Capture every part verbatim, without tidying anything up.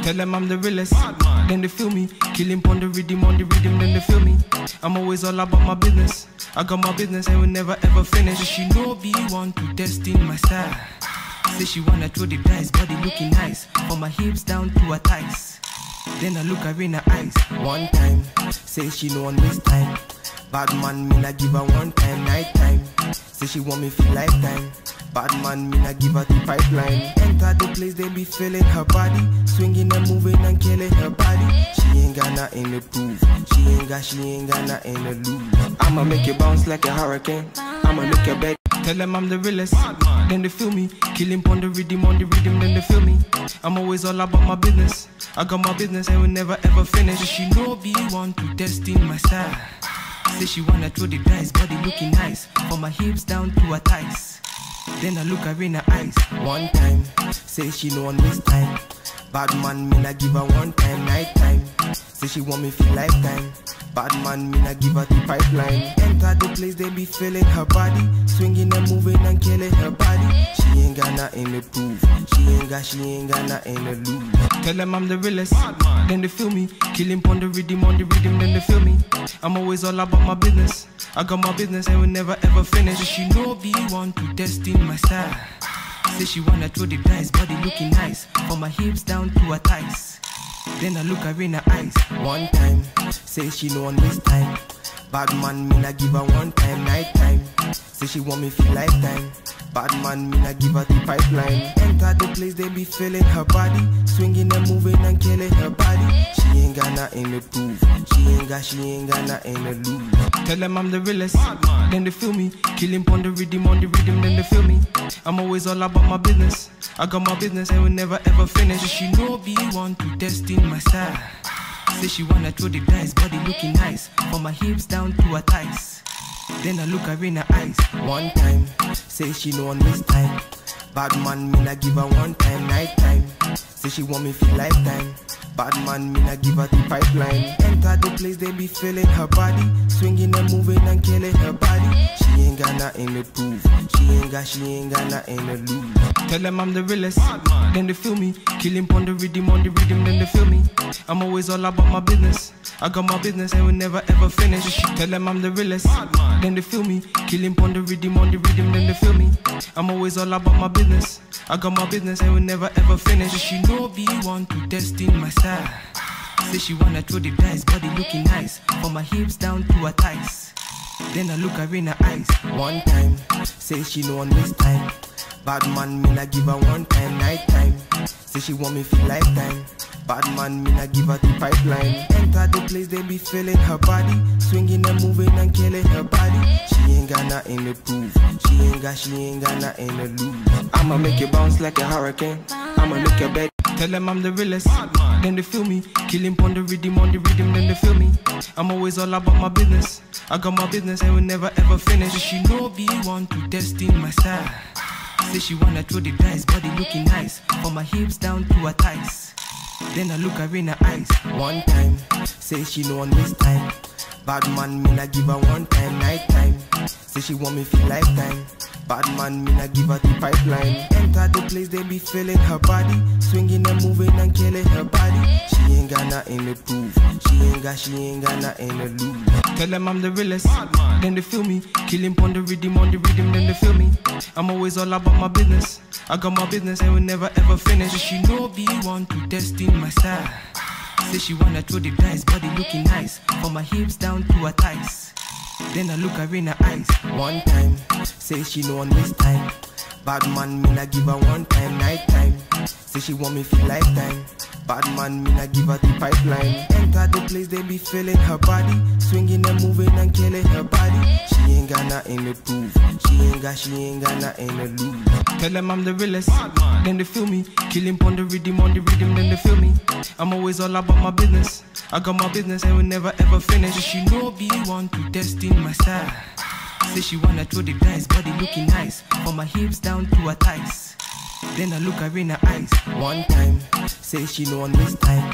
Tell them I'm the realest, then they feel me. Kill him on the rhythm, on the rhythm, then they feel me. I'm always all about my business. I got my business and will never ever finish. She know be one to test in my style. Say she wanna throw the dice, body looking nice. From my hips down to her thighs. Then I look her in her eyes. One time, say she know on this time. Bad man, me not give her one time, night time. Say she want me for lifetime. Bad man, me not give her the pipeline. Enter the place, they be feeling her body. Swinging and moving and killing her body. She ain't got nothing to prove. She ain't got, she ain't got nothing to lose. I'ma make you bounce like a hurricane. I'ma make your bed. Tell them I'm the realest, then they feel me. Kill him on the rhythm, on the rhythm, then they feel me. I'm always all about my business. I got my business and will never ever finish. She know be one to test in my style. Say she wanna throw the dice, body looking nice. From my hips down to her thighs. Then I look her in her eyes. One time, say she know on this time. Bad man, me not give her one time, night time. Say she want me for lifetime. Bad man, me not give her the pipeline. Enter the place, they be feeling her body. Swinging and moving and killing her body. She ain't got nothing to prove. She ain't got, she ain't got nothing to lose. Tell them I'm the realest, then they feel me. Kill him on the rhythm, on the rhythm, then they feel me. I'm always all about my business. I got my business and will never ever finish. She know be one to test in my style. Say she wanna throw the dice, body looking nice. From my hips down to her thighs. Then I look her in her eyes. One time, say she know on this time. Bad man, me not give her one time, night time. Say she want me for lifetime. Bad man, me not give her the pipeline. Enter the place, they be feeling her body. Swinging and moving and killing her body. She ain't got nothing to prove. She ain't got, she ain't got nothing to lose. Tell them I'm the realest, then they feel me. Kill him on the rhythm, on the rhythm, then they feel me. I'm always all about my business. I got my business and will never ever finish. She know be one to test in my style. Say she wanna throw the dice, body looking nice. From my hips down to her thighs. Then I look her in her eyes. One time, say she know on this time. Bad man, me not give her one time, night time. Say she want me for lifetime. Bad man, me not give her the pipeline. Enter the place, they be feeling her body. Swinging and moving and killing her body. She ain't got nothing to prove. She ain't got, she ain't got nothing to lose. Tell them I'm the realest, then they feel me. Kill him on the rhythm, on the rhythm, then they feel me. I'm always all about my business. I got my business and will never ever finish. Tell them I'm the realest, then they feel me. Kill him on the rhythm, on the rhythm, then they feel me. I'm always all about my business. I got my business and will never ever finish. She know be one to test in my style. Say she wanna throw the dice, body looking nice. From my hips down to her thighs. Then I look her in her eyes. One time, say she know on this time. Bad man, me not give her one time, night time. Say she want me for lifetime. Bad man, me not give her the pipeline. Enter the place, they be feeling her body. Swinging and moving and killing her body. She ain't got nothing to prove. She ain't got, she ain't got nothing to lose. I'ma make you bounce like a hurricane. I'ma make your bed. Tell them I'm the realest, then they feel me. Kill him on the rhythm, on the rhythm, then they feel me. I'm always all about my business. I got my business and will never ever finish. She know be one to test in my style. Say she wanna throw the dice, body looking nice. From my hips down to her thighs. Then I look her in her eyes. One time, say she know on this time. Bad man, me not give her one time, night time. Say she want me for lifetime. Bad man, me not give her the pipeline. Enter the place, they be feeling her body. Swinging and moving and killing her body. She ain't got nothing to prove. She ain't got, she ain't got nothing to lose. Tell them I'm the realest, then they feel me. Kill him on the rhythm, on the rhythm, then they feel me. I'm always all about my business. I got my business and will never ever finish. She know be one to test in my style. Say she wanna throw the dice, body looking nice. From my hips down to her thighs. Then I look her in her eyes. One time, say she know on this time. Bad man, me not give her one time, night time. Say she want me for lifetime. Bad man, me not give her the pipeline. Enter the place, they be feeling her body. Swinging and moving and killing her body. She ain't got nothing to prove. She ain't got, she ain't got nothing to lose. Tell them I'm the realest, then they feel me. Kill him on the rhythm, on the rhythm, then they feel me. I'm always all about my business. I got my business and will never ever finish. She know be one to test in my style. Say she wanna throw the dice, body looking nice. From my hips down to her thighs. Then I look her in her eyes. One time, say she know on this time.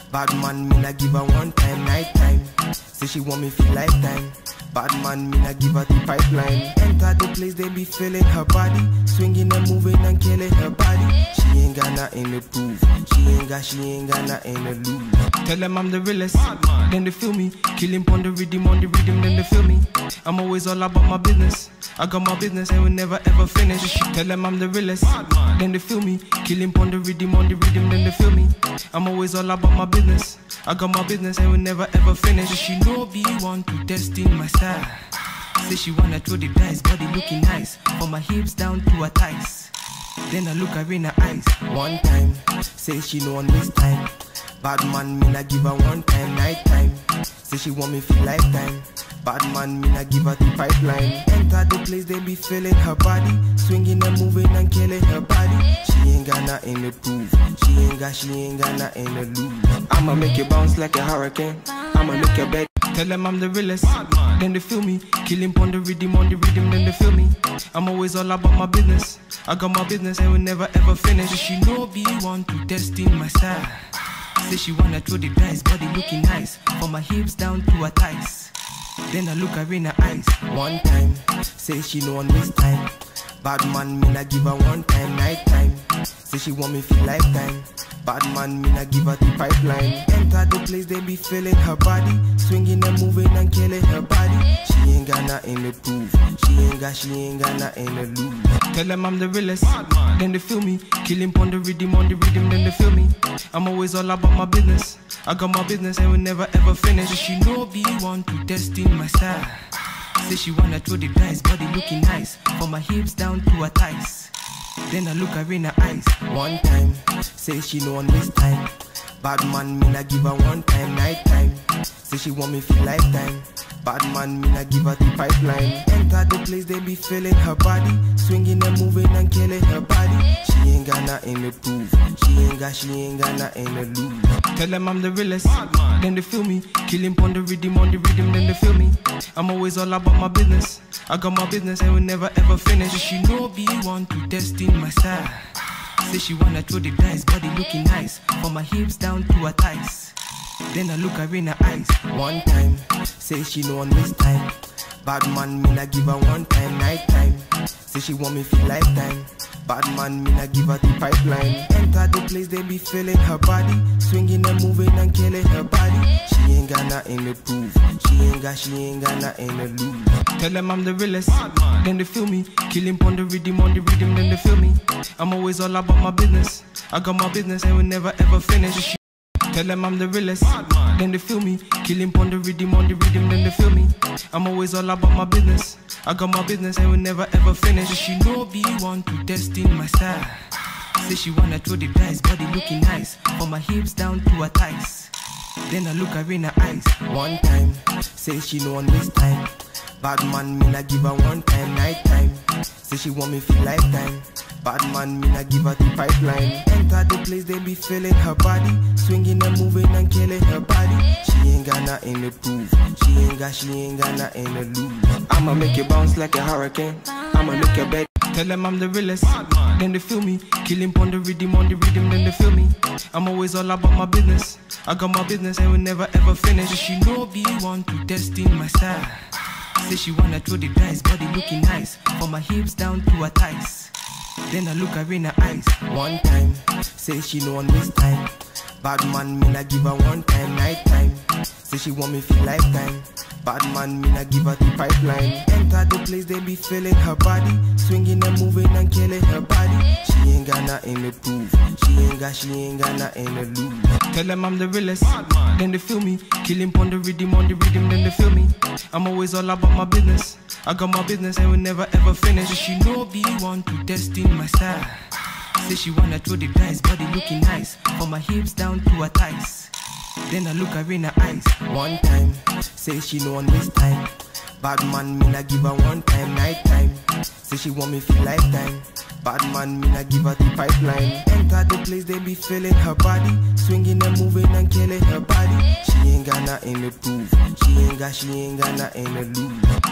Bad man, me not give her one time, night time. Say she want me feel lifetime. Bad man, me not give her the pipeline. Enter the place, they be feeling her body, swinging and moving and killing her body. She ain't got nothing to prove. She ain't got, she ain't got nothing to lose. Tell them I'm the realest, then they feel me. Killing on the rhythm, on the rhythm, then they feel me. I'm always all about my business. I got my business and will never ever finish. Tell them I'm the realest, then they feel me. Killing on the rhythm, on the rhythm, then they feel me. I'm always all about my business. I got my business and will never ever finish. She know be one to test in my style. Say she wanna throw the dice, body looking nice, from my hips down to her thighs. Then I look her in her eyes. One time, say she know on this time. Bad man, me not give her one time, night time. Say she want me feel lifetime. Bad man, me not give her the pipeline. Enter the place, they be feeling her body, swinging and moving and killing her body. She ain't got nothing to prove. She ain't got, she ain't got nothing to lose. I'ma make you bounce like a hurricane. I'ma make your bed. Tell them I'm the realest, then they feel me. Killing on the rhythm, on the rhythm, then they feel me. I'm always all about my business. I got my business and will never ever finish. She know be one to test in my style. Say she wanna throw the dice, body looking nice, from my hips down to her thighs. Then I look her in her eyes. One time, say she know on this time. Bad man, me not give her one time, night time. Say she want me feel lifetime. Bad man, me not give her the pipeline. Enter the place, they be feeling her body, swinging and moving and killing her body. She ain't got nothing to prove. She ain't got, she ain't got nothing to lose. Tell them I'm the realest, then they feel me. Killing on the rhythm, on the rhythm, then they feel me. I'm always all about my business. I got my business and will never ever finish. She know be one to test in my style. Say she wanna throw the dice, body looking nice, from my hips down to her thighs. Then I look her in her eyes. One time, say she know on this time. Bad man, me not give her one time, night time. Say she want me feel lifetime. Bad man, me not give her the pipeline. Enter the place, they be feeling her body, swinging and moving and killing her body. She ain't got nothing to prove. She ain't got, she ain't got nothing to lose. Tell them I'm the realest, then they feel me. Killing on the rhythm, on the rhythm, then they feel me. I'm always all about my business. I got my business and will never ever finish. She know be one to test in my style. Say she wanna throw the dice, body looking nice, from my hips down to her thighs. Then I look her in her eyes. One time, say she know on this time. Bad man, me not give her one time, night time. Say she want me feel lifetime. Bad man, me not give her the pipeline. Enter the place, they be feeling her body, swinging and moving and killing her body. She ain't got nothing to prove. She ain't got, she ain't got nothing to lose. Tell them I'm the realest, then they feel me. Killing on the rhythm, on the rhythm, then they feel me. I'm always all about my business. I got my business and will never ever finish. Tell them I'm the realest, then they feel me. Killing on the rhythm, on the rhythm, then they feel me. I'm always all about my business. I got my business and will never ever finish. She know be one to test in my style. Say she wanna throw the dice, body looking nice, from my hips down to her thighs. Then I look her in her eyes. One time, say she know on this time. Bad man, me not give her one time, night time. Say she want me feel lifetime. Bad man, me not give her the pipeline. Enter the place, they be feeling her body, swinging and moving and killing her body. She ain't got nothing to prove. She ain't got, she ain't got nothing to lose. I'ma make you bounce like a hurricane. I'ma make your bed. Tell them I'm the realest, then they feel me. Killing on the rhythm, on the rhythm, then they feel me. I'm always all about my business. I got my business and will never ever finish. She know be one to test in my style. Say she wanna throw the dice, body looking nice, from my hips down to her thighs. Then I look her in her eyes. One time, say she know on this time. Bad man, me not give her one time, night time. Say she want me feel lifetime. Bad man, me not give her the pipeline. Enter the place, they be feeling her body, swinging and moving and killing her body. She ain't got nothing to prove. She ain't got, she ain't got nothing to lose. Tell them I'm the realest, then they feel me. Killing on the rhythm, on the rhythm, then they feel me. I'm always all about my business. I got my business and will never ever finish. She know be one to test in my style. Say she wanna throw the dice, body looking nice, from my hips down to her thighs. Then I look her in her eyes. One time, say she know on this time. Bad man, me not give her one time, night time. Say she want me feel lifetime. Bad man, me not give her the pipeline. Enter the place, they be feeling her body, swinging and moving and killing her body. She ain't got nothing to prove. She ain't got, she ain't got nothing to lose.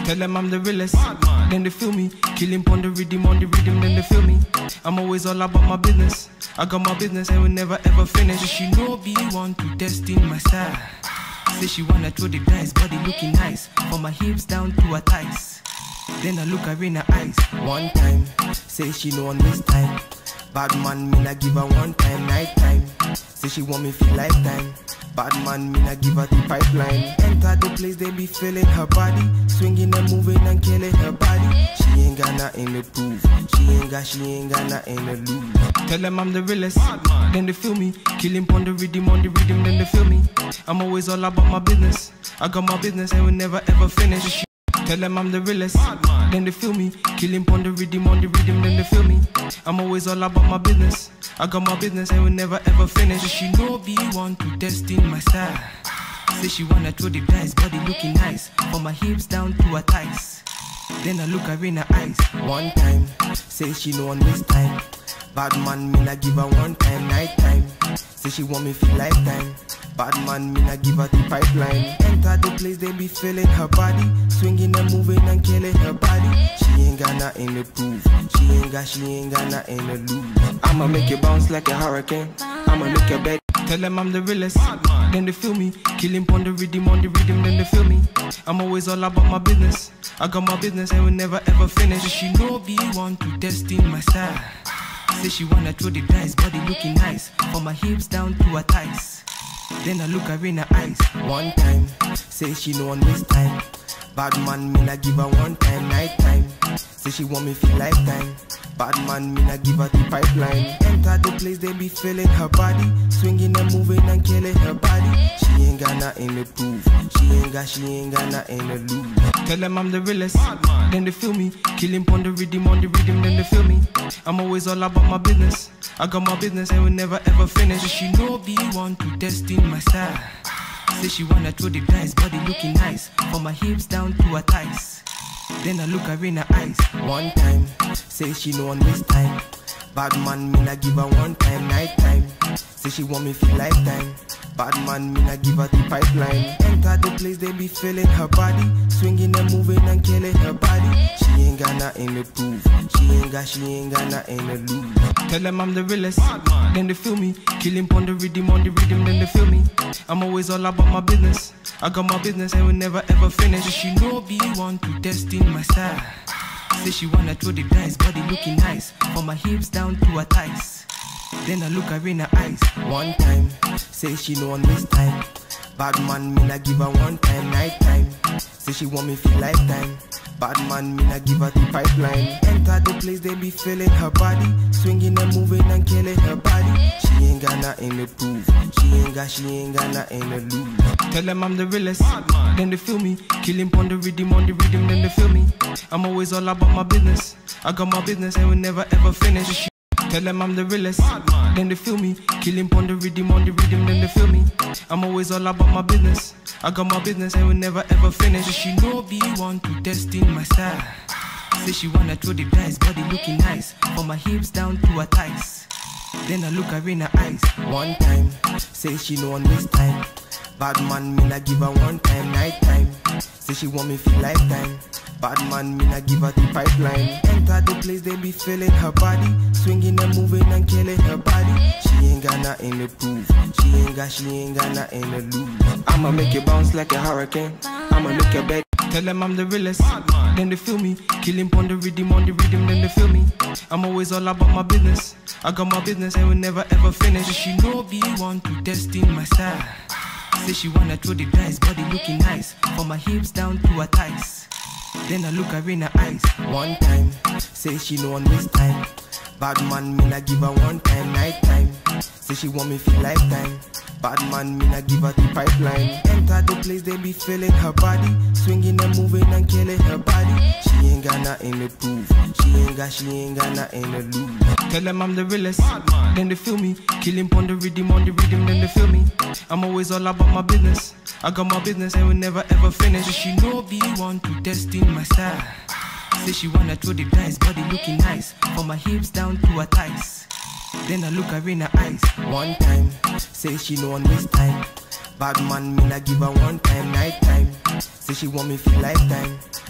Tell them I'm the realest. Then they feel me. Killing on the rhythm, on the rhythm, then they feel me. I'm always all about my business. I got my business and will never ever finish. She know be one to test in my style. Say she wanna throw the dice, body looking nice. From my hips down to her thighs. Then I look her in her eyes. One time, say she know on this time. Bad man, me not give her one time, night time. Say she want me for lifetime. Bad man, me not give her the pipeline. Enter the place, they be feeling her body. Swinging and moving and killing her body. She ain't got nothing to prove. She ain't got, she ain't got nothing to lose. Tell them I'm the realest. Then they feel me. Killing on the rhythm, on the rhythm, then they feel me. I'm always all about my business. I got my business and will never ever finish. Tell them I'm the realest. Then they feel me. Killing on the rhythm, on the rhythm, then they feel me. I'm always all about my business. I got my business and will never ever finish. She know be one to test in my style. Say she wanna throw the dice, body looking nice. From my hips down to her thighs. Then I look her in her eyes. One time, say she know on this time. Bad man, me not give her one time, night time. Say she want me for lifetime. Bad man, me not give her the pipeline. Enter the place, they be feeling her body. Swinging and moving and killing her body. She ain't got nothing to prove. She ain't got, she ain't got nothing to lose. I'ma make you bounce like a hurricane. I'ma make your bed. Tell them I'm the realest. Then they feel me. Killing on the rhythm, on the rhythm, then they feel me. I'm always all about my business. I got my business and will never ever finish. She know be one to test in my style. Say she wanna throw the dice, body looking nice. From my hips down to her thighs. Then I look her in her eyes. One time, say she know on this time. Bad man, me not give her one time, night time. Say she want me for lifetime. Bad man, me not give her the pipeline. Enter the place, they be feeling her body. Swinging and moving and killing her body. She ain't got nothing to prove. She ain't got, she ain't got nothing to lose. Tell them I'm the realest. Then they feel me. Killing on the rhythm, on the rhythm, then they feel me. I'm always all about my business. I got my business and will never ever finish. She know be one to test in my style. Say she wanna throw the dice, body looking nice. From my hips down to her thighs. Then I look her in her eyes. One time, say she know on this time. Bad man, me not give her one time, night time. Say she want me for lifetime. Bad man, me not give her the pipeline. Enter the place, they be feeling her body. Swinging and moving and killing her body. She ain't got nothing to prove. She ain't got, she ain't got nothing to lose. Tell them I'm the realest. Then they feel me. Killing on the rhythm, on the rhythm, then they feel me. I'm always all about my business. I got my business and will never ever finish. She know be one to test in my style. Say she wanna throw the dice, body looking nice. From my hips down to her thighs. Then I look her in her eyes. One time, say she know on this time. Bad man, me not give her one time, night time. Say she want me for lifetime. Bad man, me not give her the pipeline. Enter the place, they be feeling her body. Swinging and moving and killing her body. She ain't got nothing to prove. She ain't got, she ain't got nothing to lose. Tell them I'm the realest. Then they feel me. Killing on the rhythm, on the rhythm, then they feel me. I'm always all about my business. I got my business and will never ever finish. She tell them I'm the realest. Then they feel me. Killing on the rhythm, on the rhythm, then they feel me. I'm always all about my business. I got my business and will never ever finish. She know be one to test in my style. Say she wanna throw the dice, body looking nice. From my hips down to her thighs. Then I look her in her eyes. One time, say she know on this time. Bad man, me not give her one time, night time. Say she want me for lifetime. Bad man, me not give her the pipeline. Enter the place, they be feeling her body. Swinging and moving and killing her body. She ain't got nothing to prove. She ain't got, she ain't got nothing to lose. I'ma make you bounce like a hurricane. I'ma make your bed. Tell them I'm the realest. Then they feel me. Killing on the rhythm, on the rhythm, then they feel me. I'm always all about my business. I got my business and will never ever finish. She know be one to test in my style. Say she wanna throw the dice, body looking nice. From my hips down to her thighs. Then I look her in her eyes. One time, say she know on this time. Bad man, me not give her one time, night time. Say she want me for lifetime. Bad man, me not give her the pipeline. Enter the place, they be feeling her body. Swinging and moving and killing her body. She ain't got nothing to prove. She ain't got, she ain't got nothing to lose. Tell them I'm the realest. Then they feel me. Killing on the rhythm, on the rhythm, then they feel me. I'm always all about my business. I got my business and will never ever finish. She know be one to test in my style. Say she wanna throw the dice, body looking nice. From my hips down to her thighs. Then I look her in her eyes. One time, say she know on this time. Bad man, me not give her one time, night time. Say she want me for lifetime.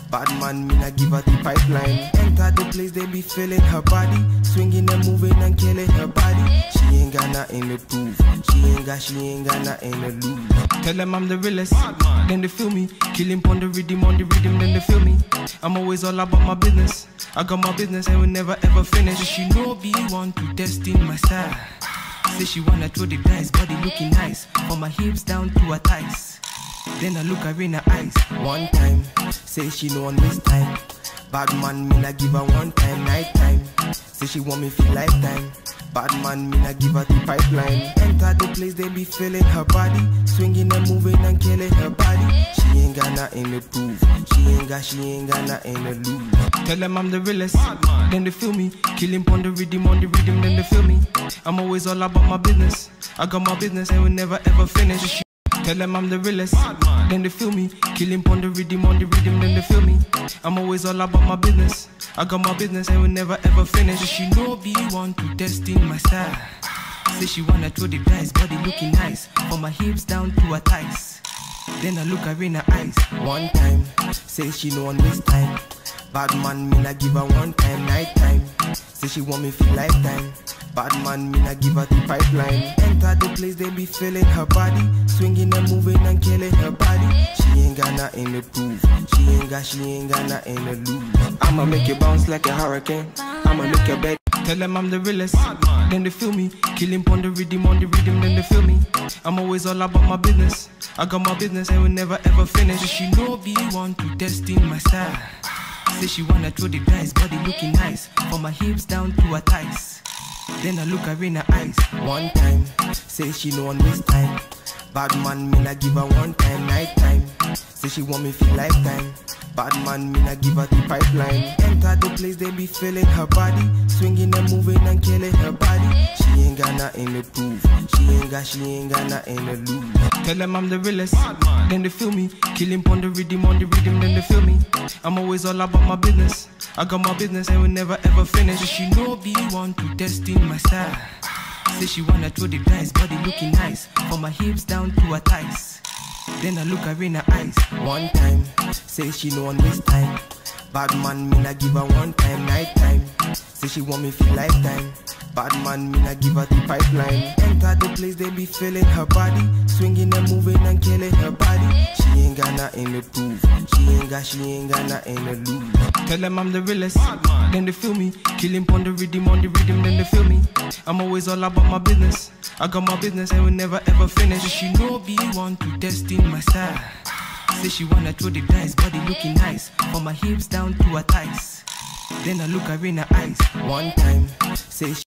Bad man, me not give her the pipeline. Enter the place, they be feeling her body, swinging and moving and killing her body. She ain't got nothing to prove. She ain't got, she ain't got nothing to lose. Tell them I'm the realest, then they feel me. Killing on the rhythm, on the rhythm, then they feel me. I'm always all about my business. I got my business and will never ever finish. She know be one to test in my style. Say she wanna throw the dice, body looking nice, from my hips down to her thighs. Then I look her in her eyes. One time, say she know on this time. Bad man, me not give her one time, night time. Say she want me for lifetime. Bad man, me not give her the pipeline. Enter the place, they be feeling her body, swinging and moving and killing her body. She ain't got nothing to prove. She ain't got, she ain't got nothing to lose. Tell them I'm the realest, then they feel me. Killing on the rhythm, on the rhythm, then they feel me. I'm always all about my business. I got my business and will never ever finish. Tell them I'm the realest, then they feel me. Killing on the rhythm, on the rhythm, then they feel me. I'm always all about my business. I got my business and will never ever finish. She know be one to test in my style. Say she wanna throw the dice, body looking nice, from my hips down to her thighs. Then I look her in her eyes. One time, say she know on this time. Bad man, me not give her one time, night time. Say she want me for lifetime. Bad man, me not give her the pipeline. Enter the place, they be feeling her body, swinging and moving and killing her body. She ain't got nothing to prove. She ain't got, she ain't got nothing to lose. I'ma make you bounce like a hurricane. I'ma make your bed. Tell them I'm the realest, then they feel me. Killing on the rhythm, on the rhythm, then they feel me. I'm always all about my business. I got my business and will never ever finish. She know be one to test in my style. Say she wanna throw the dice, body looking nice, from my hips down to her thighs. Then I look her in her eyes. One time, say she know on this time. Bad man, me not give her one time, night time. Say she want me for lifetime. Bad man, me not give her the pipeline. Enter the place, they be feeling her body, swinging and moving and killing her body. She ain't got nothing to prove. She ain't got, she ain't got nothing to lose. Tell them I'm the realest, then they feel me. Killing on the rhythm, on the rhythm, then they feel me. I'm always all about my business. I got my business and will never ever finish. She know be one to test in my style. Say she wanna throw the dice, body looking nice, from my hips down to her thighs. Then I look her in her eyes. One time, say she know on this time. Bad man, me not give her one time, night time. Say she want me for lifetime. Bad man, me not give her the pipeline. Enter the place, they be feeling her body, swinging and moving and killing her body. She ain't got nothing to prove. She ain't got, she ain't got nothing to lose. Tell them I'm the realest, then they feel me. Killing on the rhythm, on the rhythm, then they feel me. I'm always all about my business. I got my business and will never ever finish. She know be one to test in my style. Say she wanna throw the dice, body looking nice, from my hips down to her thighs. Then I look her in her eyes. One time, say she